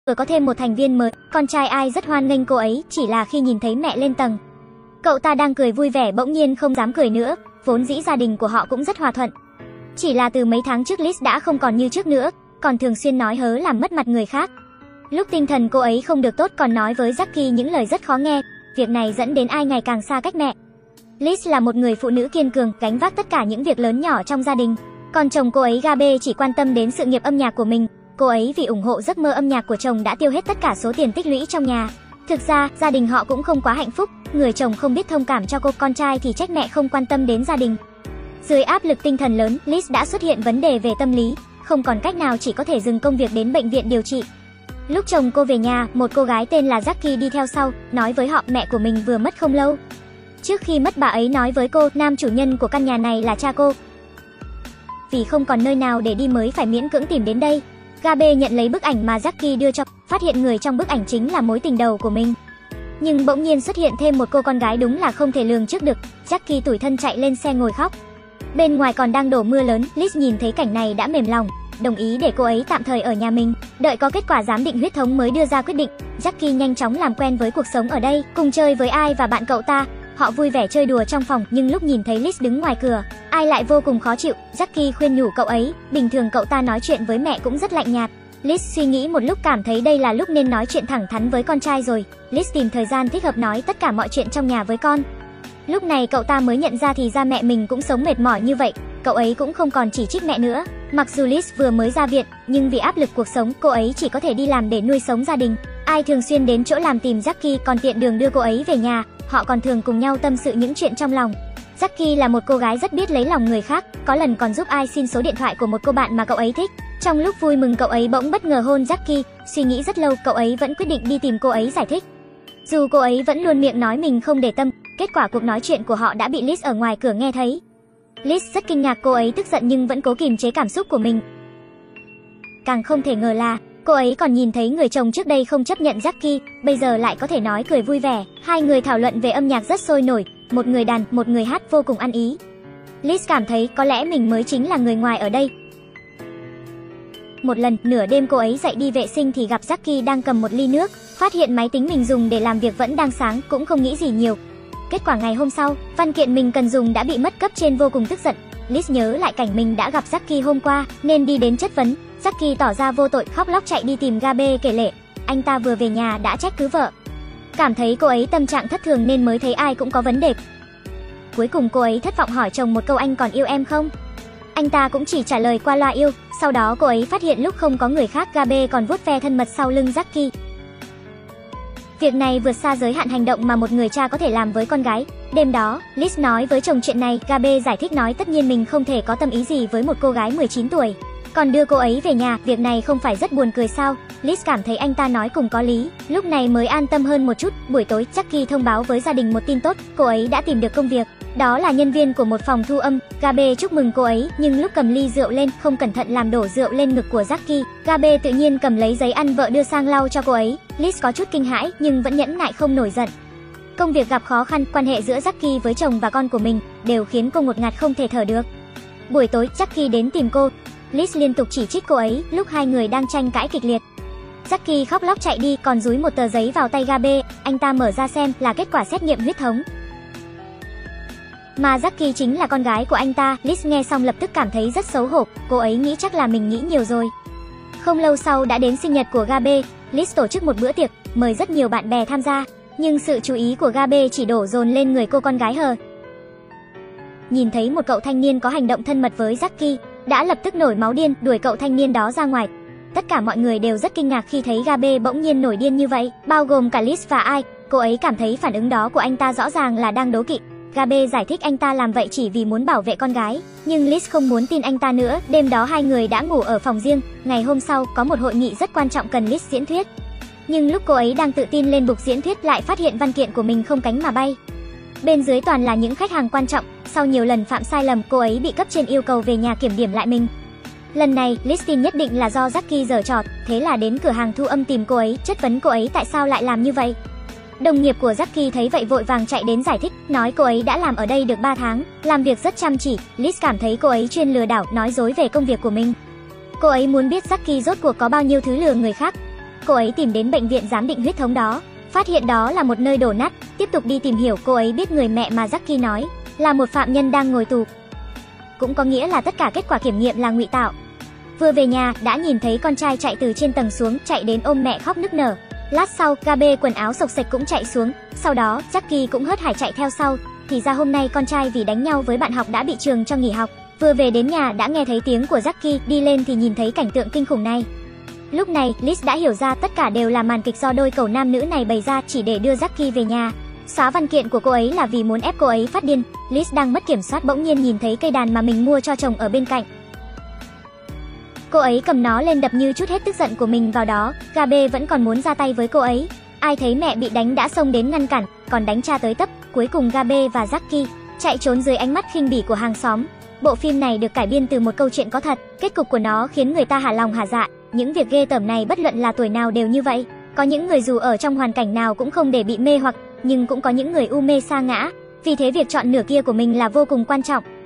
vừa có thêm một thành viên mới, con trai Ai rất hoan nghênh cô ấy, chỉ là khi nhìn thấy mẹ lên tầng. Cậu ta đang cười vui vẻ bỗng nhiên không dám cười nữa, vốn dĩ gia đình của họ cũng rất hòa thuận. Chỉ là từ mấy tháng trước Liz đã không còn như trước nữa, còn thường xuyên nói hớ làm mất mặt người khác. Lúc tinh thần cô ấy không được tốt còn nói với Jackie những lời rất khó nghe, việc này dẫn đến Ai ngày càng xa cách mẹ. Liz là một người phụ nữ kiên cường, gánh vác tất cả những việc lớn nhỏ trong gia đình. Còn chồng cô ấy Gabe chỉ quan tâm đến sự nghiệp âm nhạc của mình. Cô ấy vì ủng hộ giấc mơ âm nhạc của chồng đã tiêu hết tất cả số tiền tích lũy trong nhà. Thực ra, gia đình họ cũng không quá hạnh phúc, người chồng không biết thông cảm cho cô, con trai thì trách mẹ không quan tâm đến gia đình. Dưới áp lực tinh thần lớn, Liz đã xuất hiện vấn đề về tâm lý, không còn cách nào chỉ có thể dừng công việc đến bệnh viện điều trị. Lúc chồng cô về nhà, một cô gái tên là Jackie đi theo sau, nói với họ mẹ của mình vừa mất không lâu. Trước khi mất bà ấy nói với cô, nam chủ nhân của căn nhà này là cha cô. Vì không còn nơi nào để đi mới phải miễn cưỡng tìm đến đây. Gabe nhận lấy bức ảnh mà Jackie đưa cho, phát hiện người trong bức ảnh chính là mối tình đầu của mình. Nhưng bỗng nhiên xuất hiện thêm một cô con gái đúng là không thể lường trước được. Jackie tủi thân chạy lên xe ngồi khóc. Bên ngoài còn đang đổ mưa lớn, Liz nhìn thấy cảnh này đã mềm lòng, đồng ý để cô ấy tạm thời ở nhà mình, đợi có kết quả giám định huyết thống mới đưa ra quyết định. Jackie nhanh chóng làm quen với cuộc sống ở đây, cùng chơi với Ai và bạn cậu ta. Họ vui vẻ chơi đùa trong phòng, nhưng lúc nhìn thấy Liz đứng ngoài cửa, Ai lại vô cùng khó chịu. Jackie khuyên nhủ cậu ấy, bình thường cậu ta nói chuyện với mẹ cũng rất lạnh nhạt. Liz suy nghĩ một lúc cảm thấy đây là lúc nên nói chuyện thẳng thắn với con trai rồi. Liz tìm thời gian thích hợp nói tất cả mọi chuyện trong nhà với con. Lúc này cậu ta mới nhận ra thì ra mẹ mình cũng sống mệt mỏi như vậy. Cậu ấy cũng không còn chỉ trích mẹ nữa. Mặc dù Liz vừa mới ra viện, nhưng vì áp lực cuộc sống, cô ấy chỉ có thể đi làm để nuôi sống gia đình. Ai thường xuyên đến chỗ làm tìm Jackie, còn tiện đường đưa cô ấy về nhà. Họ còn thường cùng nhau tâm sự những chuyện trong lòng. Jackie là một cô gái rất biết lấy lòng người khác, có lần còn giúp Ai xin số điện thoại của một cô bạn mà cậu ấy thích. Trong lúc vui mừng cậu ấy bỗng bất ngờ hôn Jackie, suy nghĩ rất lâu cậu ấy vẫn quyết định đi tìm cô ấy giải thích. Dù cô ấy vẫn luôn miệng nói mình không để tâm, kết quả cuộc nói chuyện của họ đã bị Liz ở ngoài cửa nghe thấy. Liz rất kinh ngạc, cô ấy tức giận nhưng vẫn cố kìm chế cảm xúc của mình. Càng không thể ngờ là cô ấy còn nhìn thấy người chồng trước đây không chấp nhận Jackie, bây giờ lại có thể nói cười vui vẻ. Hai người thảo luận về âm nhạc rất sôi nổi, một người đàn, một người hát vô cùng ăn ý. Liz cảm thấy có lẽ mình mới chính là người ngoài ở đây. Một lần, nửa đêm cô ấy dậy đi vệ sinh thì gặp Jackie đang cầm một ly nước, phát hiện máy tính mình dùng để làm việc vẫn đang sáng, cũng không nghĩ gì nhiều. Kết quả ngày hôm sau, văn kiện mình cần dùng đã bị mất, cấp trên vô cùng tức giận. Liz nhớ lại cảnh mình đã gặp Jackie hôm qua, nên đi đến chất vấn. Jackie tỏ ra vô tội, khóc lóc chạy đi tìm Gabe kể lể. Anh ta vừa về nhà đã trách cứ vợ. Cảm thấy cô ấy tâm trạng thất thường nên mới thấy Ai cũng có vấn đề. Cuối cùng cô ấy thất vọng hỏi chồng một câu, anh còn yêu em không? Anh ta cũng chỉ trả lời qua loa yêu. Sau đó cô ấy phát hiện lúc không có người khác, Gabe còn vuốt ve thân mật sau lưng Jackie. Việc này vượt xa giới hạn hành động mà một người cha có thể làm với con gái. Đêm đó, Liz nói với chồng chuyện này, Gabe giải thích nói tất nhiên mình không thể có tâm ý gì với một cô gái 19 tuổi. Còn đưa cô ấy về nhà, việc này không phải rất buồn cười sao? Liz cảm thấy anh ta nói cùng có lý, lúc này mới an tâm hơn một chút. Buổi tối, Jackie thông báo với gia đình một tin tốt, cô ấy đã tìm được công việc. Đó là nhân viên của một phòng thu âm. Gabe chúc mừng cô ấy, nhưng lúc cầm ly rượu lên, không cẩn thận làm đổ rượu lên ngực của Jackie. Gabe tự nhiên cầm lấy giấy ăn vợ đưa sang lau cho cô ấy. Liz có chút kinh hãi, nhưng vẫn nhẫn nại không nổi giận. Công việc gặp khó khăn, quan hệ giữa Jackie với chồng và con của mình đều khiến cô ngột ngạt không thể thở được. Buổi tối, Jackie đến tìm cô. Liz liên tục chỉ trích cô ấy, lúc hai người đang tranh cãi kịch liệt. Jackie khóc lóc chạy đi, còn dúi một tờ giấy vào tay Gabe. Anh ta mở ra xem là kết quả xét nghiệm huyết thống. Mà Jackie chính là con gái của anh ta. Liz nghe xong lập tức cảm thấy rất xấu hổ, cô ấy nghĩ chắc là mình nghĩ nhiều rồi. Không lâu sau đã đến sinh nhật của Gabe, Liz tổ chức một bữa tiệc, mời rất nhiều bạn bè tham gia, nhưng sự chú ý của Gabe chỉ đổ dồn lên người cô con gái hờ. Nhìn thấy một cậu thanh niên có hành động thân mật với Jackie, đã lập tức nổi máu điên, đuổi cậu thanh niên đó ra ngoài. Tất cả mọi người đều rất kinh ngạc khi thấy Gabe bỗng nhiên nổi điên như vậy, bao gồm cả Liz và Ai. Cô ấy cảm thấy phản ứng đó của anh ta rõ ràng là đang đố kỵ. Gabe giải thích anh ta làm vậy chỉ vì muốn bảo vệ con gái, nhưng Liz không muốn tin anh ta nữa. Đêm đó hai người đã ngủ ở phòng riêng. Ngày hôm sau, có một hội nghị rất quan trọng cần Liz diễn thuyết. Nhưng lúc cô ấy đang tự tin lên bục diễn thuyết lại phát hiện văn kiện của mình không cánh mà bay. Bên dưới toàn là những khách hàng quan trọng. Sau nhiều lần phạm sai lầm, cô ấy bị cấp trên yêu cầu về nhà kiểm điểm lại mình. Lần này, Liz tin nhất định là do Jackie giở trò, thế là đến cửa hàng thu âm tìm cô ấy, chất vấn cô ấy tại sao lại làm như vậy. Đồng nghiệp của Jackie thấy vậy vội vàng chạy đến giải thích, nói cô ấy đã làm ở đây được 3 tháng, làm việc rất chăm chỉ. Liz cảm thấy cô ấy chuyên lừa đảo, nói dối về công việc của mình. Cô ấy muốn biết Jackie rốt cuộc có bao nhiêu thứ lừa người khác. cô ấy tìm đến bệnh viện giám định huyết thống đó, phát hiện đó là một nơi đổ nát. Tiếp tục đi tìm hiểu, cô ấy biết người mẹ mà Jackie nói là một phạm nhân đang ngồi tù. Cũng có nghĩa là tất cả kết quả kiểm nghiệm là ngụy tạo. Vừa về nhà, đã nhìn thấy con trai chạy từ trên tầng xuống, chạy đến ôm mẹ khóc nức nở. Lát sau, Gabe quần áo xộc xệch cũng chạy xuống. Sau đó, Jackie cũng hớt hải chạy theo sau. Thì ra hôm nay con trai vì đánh nhau với bạn học đã bị trường cho nghỉ học. Vừa về đến nhà đã nghe thấy tiếng của Jackie, đi lên thì nhìn thấy cảnh tượng kinh khủng này. Lúc này, Liz đã hiểu ra tất cả đều là màn kịch do đôi cẩu nam nữ này bày ra chỉ để đưa Jackie về nhà. Xóa văn kiện của cô ấy là vì muốn ép cô ấy phát điên. Liz đang mất kiểm soát bỗng nhiên nhìn thấy cây đàn mà mình mua cho chồng ở bên cạnh. Cô ấy cầm nó lên đập như chút hết tức giận của mình vào đó. Gabe vẫn còn muốn ra tay với cô ấy. Ai thấy mẹ bị đánh đã xông đến ngăn cản, còn đánh cha tới tấp. Cuối cùng Gabe và Jackie chạy trốn dưới ánh mắt khinh bỉ của hàng xóm. Bộ phim này được cải biên từ một câu chuyện có thật. Kết cục của nó khiến người ta hả lòng hả dạ. Những việc ghê tởm này bất luận là tuổi nào đều như vậy. Có những người dù ở trong hoàn cảnh nào cũng không để bị mê hoặc, nhưng cũng có những người u mê sa ngã. Vì thế việc chọn nửa kia của mình là vô cùng quan trọng.